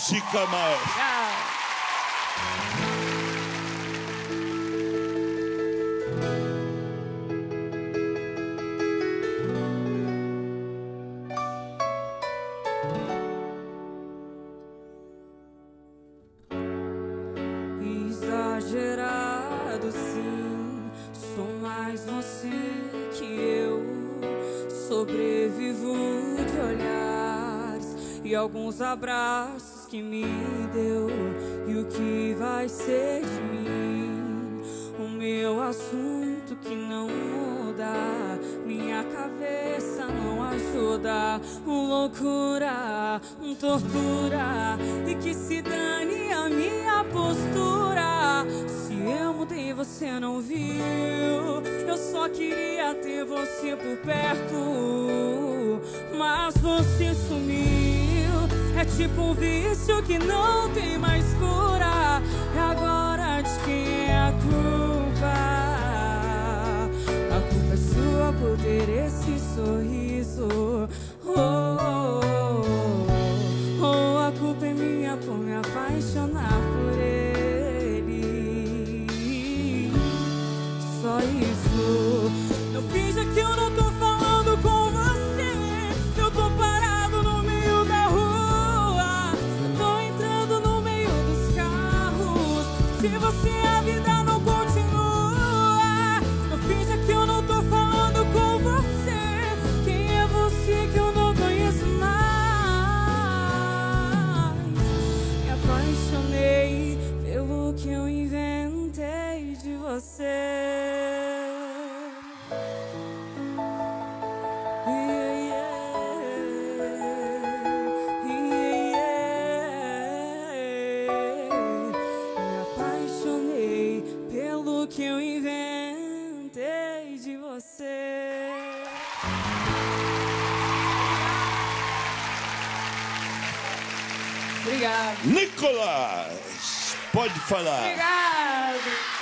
música, maestro. Exagerado, sim, sou mais você que eu. Sobrevivo de olhares e alguns abraços que me deu. E o que vai ser de mim? O meu assunto que não muda, minha cabeça não ajuda. Loucura, tortura, e que se dane a minha postura. Se eu mudei, você não viu. Eu só queria ter você por perto, mas você sumiu. É tipo um vício que não tem mais cura. E agora de quem é a culpa? A culpa é sua por ter esse sorriso. A culpa é minha por me apaixonar por ele. Só isso. Não finja que eu não tô falando com você. Eu tô parado no meio da rua. Eu tô entrando no meio dos carros. Se você a vida não continua, não finja que eu não tô falando com você. Quem é você que eu não conheço mais? Me apaixonei pelo que eu inventei de você. Que eu inventei de você. Obrigado. Nicolas, pode falar. Obrigado.